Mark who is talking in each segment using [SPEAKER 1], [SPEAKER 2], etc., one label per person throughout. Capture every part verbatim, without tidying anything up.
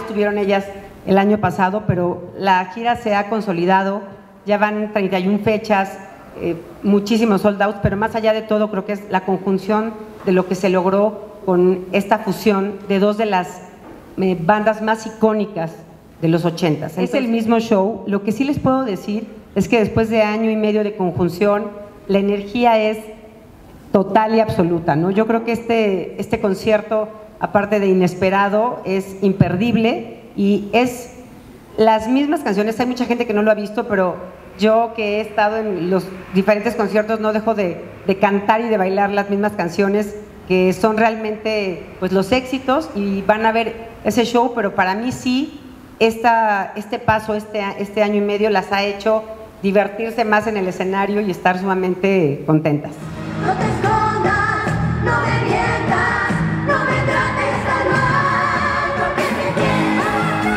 [SPEAKER 1] estuvieron ellas el año pasado, pero la gira se ha consolidado, ya van treinta y una fechas, eh, muchísimos sold out, pero más allá de todo creo que es la conjunción de lo que se logró con esta fusión de dos de las eh, bandas más icónicas de los ochentas. Entonces, es el mismo show. Lo que sí les puedo decir es que después de año y medio de conjunción, la energía es total y absoluta, ¿no? Yo creo que este, este concierto, aparte de inesperado, es imperdible y es las mismas canciones. Hay mucha gente que no lo ha visto, pero yo que he estado en los diferentes conciertos no dejo de, de cantar y de bailar las mismas canciones que son realmente pues los éxitos, y van a ver ese show, pero para mí sí, esta, este paso, este, este año y medio las ha hecho divertirse más en el escenario y estar sumamente contentas.
[SPEAKER 2] No te escondas, no me mientas, no me trates tan mal, porque te quiero,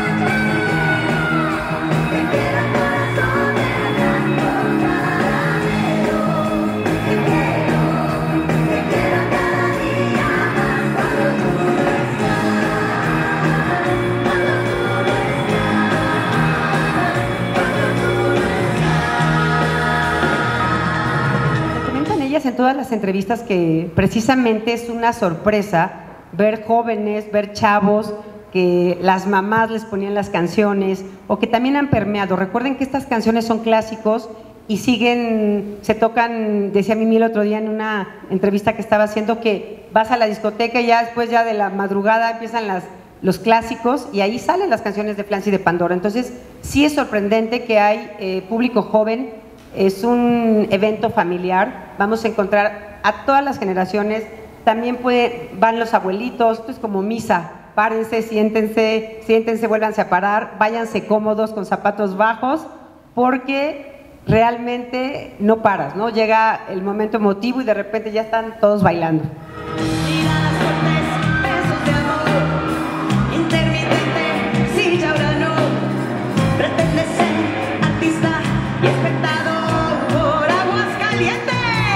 [SPEAKER 2] te quiero corazón, te canto caramelo, te quiero, te quiero cada día más cuando tú no estás, cuando tú no estás, cuando tú no estás.
[SPEAKER 1] Comentan ellas en todas las entrevistas que precisamente es una sorpresa ver jóvenes, ver chavos, que las mamás les ponían las canciones o que también han permeado. Recuerden que estas canciones son clásicos y siguen, se tocan, decía Mimi el otro día en una entrevista que estaba haciendo, que vas a la discoteca y ya después ya de la madrugada empiezan las, los clásicos y ahí salen las canciones de Flans y de Pandora. Entonces sí es sorprendente que hay eh, público joven, es un evento familiar, vamos a encontrar a todas las generaciones, también puede, van los abuelitos, esto es como misa. Párense, siéntense, siéntense, vuélvanse a parar, váyanse cómodos con zapatos bajos, porque realmente no paras, ¿no? Llega el momento emotivo y de repente ya están todos bailando.
[SPEAKER 2] Miradas fuertes, besos de amor, intermitente, sí, ya ahora no, pretende ser artista y espectador, Aguascalientes.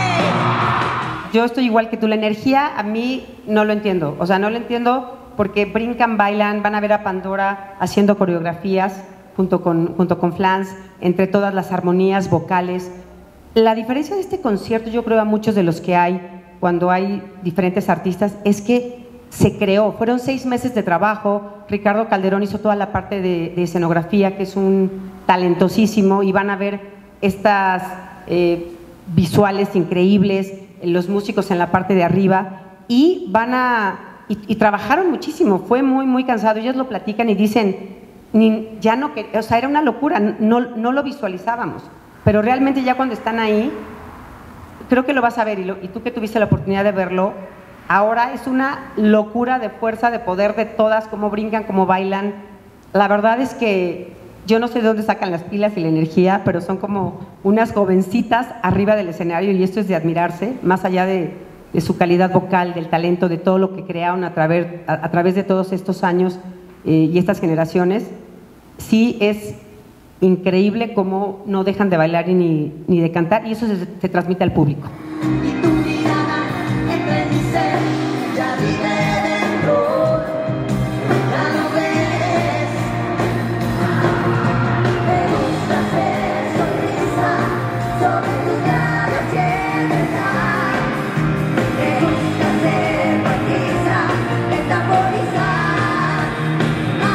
[SPEAKER 1] Yo estoy igual que tú, la energía a mí no lo entiendo, o sea, no lo entiendo porque brincan, bailan, van a ver a Pandora haciendo coreografías junto con, junto con Flans, entre todas las armonías vocales. La diferencia de este concierto, yo creo a muchos de los que hay, cuando hay diferentes artistas, es que se creó, fueron seis meses de trabajo. Ricardo Calderón hizo toda la parte de, de escenografía, que es un talentosísimo, y van a ver estas eh, visuales increíbles, los músicos en la parte de arriba, y van a... Y, y trabajaron muchísimo, fue muy, muy cansado. Ellos lo platican y dicen, ni, ya no, que, o sea, era una locura, no, no lo visualizábamos, pero realmente ya cuando están ahí, creo que lo vas a ver, y, lo, y tú que tuviste la oportunidad de verlo, ahora es una locura de fuerza, de poder de todas, cómo brincan, cómo bailan. La verdad es que yo no sé de dónde sacan las pilas y la energía, pero son como unas jovencitas arriba del escenario, y esto es de admirarse, más allá de de su calidad vocal, del talento, de todo lo que crearon a través, a, a través de todos estos años eh, y estas generaciones. Sí es increíble cómo no dejan de bailar ni, ni de cantar, y eso se, se transmite al público.
[SPEAKER 2] Y tu mirada entre mi ser ya vive dentro, ya no ves. Me gusta ser sonrisa sobre tus labios llenos. Me gusta ser poetisa, metaforizar. Ah,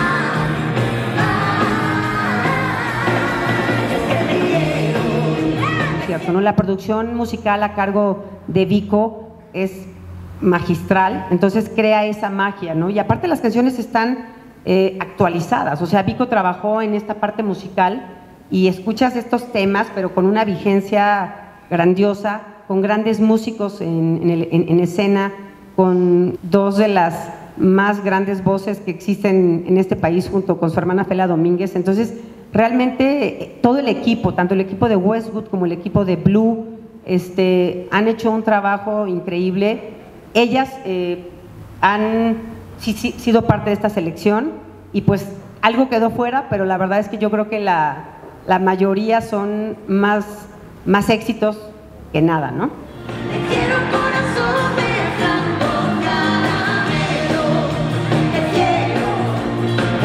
[SPEAKER 2] ah, es que te quiero.
[SPEAKER 1] Cierto, ¿no? La producción musical a cargo de Vico es magistral, entonces crea esa magia, ¿no? Y aparte las canciones están eh, actualizadas, o sea, Vico trabajó en esta parte musical y escuchas estos temas, pero con una vigencia grandiosa, con grandes músicos en, en, el, en, en escena, con dos de las más grandes voces que existen en este país, junto con su hermana Fela Domínguez. Entonces, realmente todo el equipo, tanto el equipo de Westwood como el equipo de Blue, este, han hecho un trabajo increíble. Ellas eh, han sí, sí, sido parte de esta selección y pues algo quedó fuera, pero la verdad es que yo creo que la, la mayoría son más, más éxitos que nada, ¿no?
[SPEAKER 2] Te quiero corazón de canto caramelo, te quiero,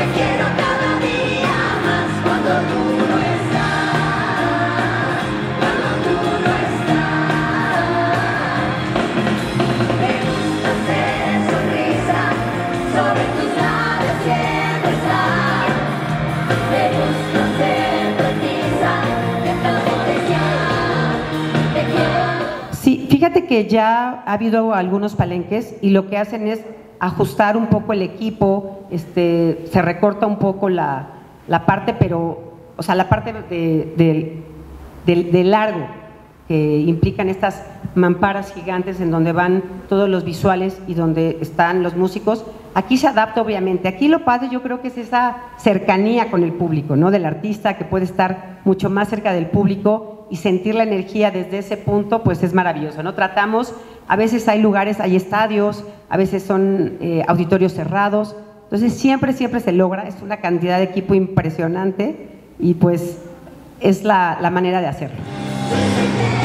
[SPEAKER 1] Fíjate que ya ha habido algunos palenques y lo que hacen es ajustar un poco el equipo, este, se recorta un poco la, la parte, pero, o sea, la parte de, de, de, de largo que implican estas mamparas gigantes en donde van todos los visuales y donde están los músicos. Aquí se adapta obviamente. Aquí lo padre yo creo que es esa cercanía con el público, ¿no? Del artista que puede estar mucho más cerca del público y sentir la energía desde ese punto, pues es maravilloso, ¿no? Tratamos, a veces hay lugares, hay estadios, a veces son eh, auditorios cerrados, entonces siempre, siempre se logra, es una cantidad de equipo impresionante y pues es la, la manera de hacerlo.